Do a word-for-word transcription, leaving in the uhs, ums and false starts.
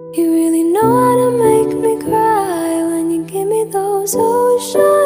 You really know how to make me cry when you give me those ocean